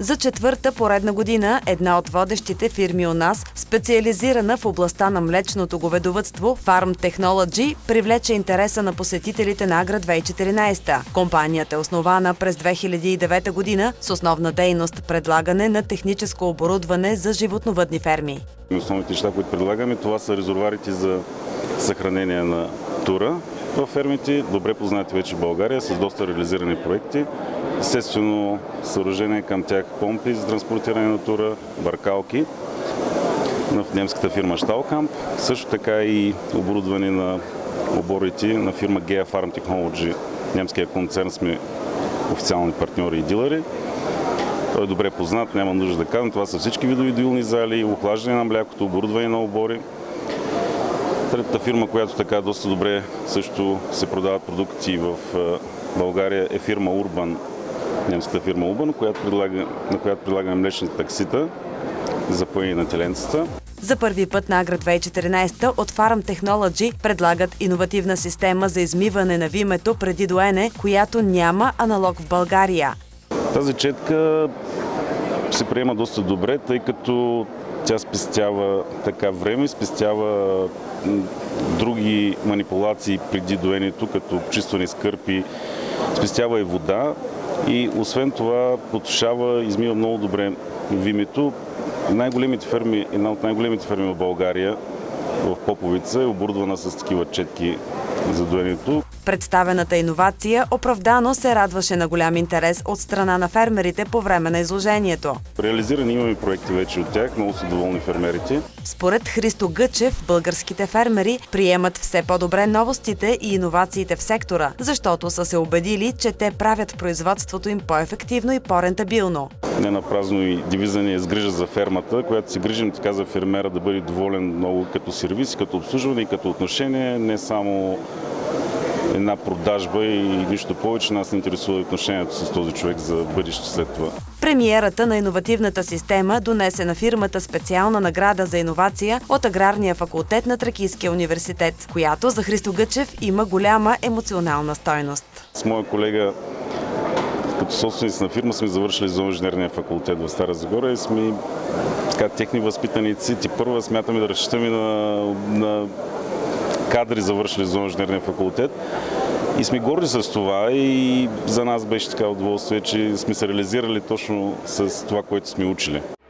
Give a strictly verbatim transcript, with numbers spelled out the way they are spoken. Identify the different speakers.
Speaker 1: За четвърта поредна година една от водещите фирми у нас, специализирана в областта на млечното говедовъдство, Farm Technology, привлече интереса на посетителите на Агра две хиляди и четиринадесета. Компанията е основана през две хиляди и девета година с основна дейност предлагане на техническо оборудване за животновъдни ферми.
Speaker 2: Основните неща, които предлагаме, това са резервоарите за съхранение на тура в фермите, добре познати вече в България, с доста реализирани проекти. Естествено, съоръжение към тях помпи за транспортиране на тура, бъркалки на немската фирма Stahlkamp. Също така и оборудване на оборите на фирма Gea Farm Technology, немския концерн, сме официални партньори и дилъри. Той е добре познат, няма нужда да казвам. Това са всички видови доилни зали, охлаждане на млякото, оборудване на обори. Третата фирма, която така доста добре също се продават продукти в България, е фирма Urban, немската фирма Urban, която предлага, на която предлагаме млечни таксита за поене на теленцата.
Speaker 1: За първи път на Агра две хиляди и четиринадесета от Farm Technology предлагат иновативна система за измиване на вимето преди доене, която няма аналог в България.
Speaker 2: Тази четка се приема доста добре, тъй като тя спестява така време, спестява други манипулации преди доенето, като почистване с кърпи, спестява и вода и освен това потушава, измива много добре вимето. Най-големите ферми, една от най-големите ферми в България, в Поповица, е оборудвана с такива четки за доенето.
Speaker 1: Представената иновация оправдано се радваше на голям интерес от страна на фермерите по време на изложението.
Speaker 2: Реализирани имаме проекти вече от тях, много са доволни фермерите.
Speaker 1: Според Христо Гъчев, българските фермери приемат все по-добре новостите и иновациите в сектора, защото са се убедили, че те правят производството им по-ефективно и по-рентабилно.
Speaker 2: Не напразно и девиза ни е с грижа за фермата, която се грижим така за фермера да бъде доволен много като сервис, като обслужване и като отношение, не само една продажба и нищо повече. Нас не интересува отношението с този човек за бъдеще след това.
Speaker 1: Премиерата на иновативната система донесе на фирмата специална награда за иновация от Аграрния факултет на Тракийския университет, която за Христо Гъчев има голяма емоционална стойност.
Speaker 2: С моя колега, като собственици на фирма, сме завършили зооинженерния факултет в Стара Загора и сме така, техни възпитаници. Тепърва смятаме да разчитаме на, на кадри, завършили зооинженерния факултет. И сме горди с това и за нас беше така удоволствие, че сме се реализирали точно с това, което сме учили.